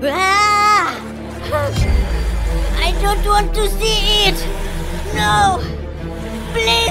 Ah! I don't want to see it! No! Please!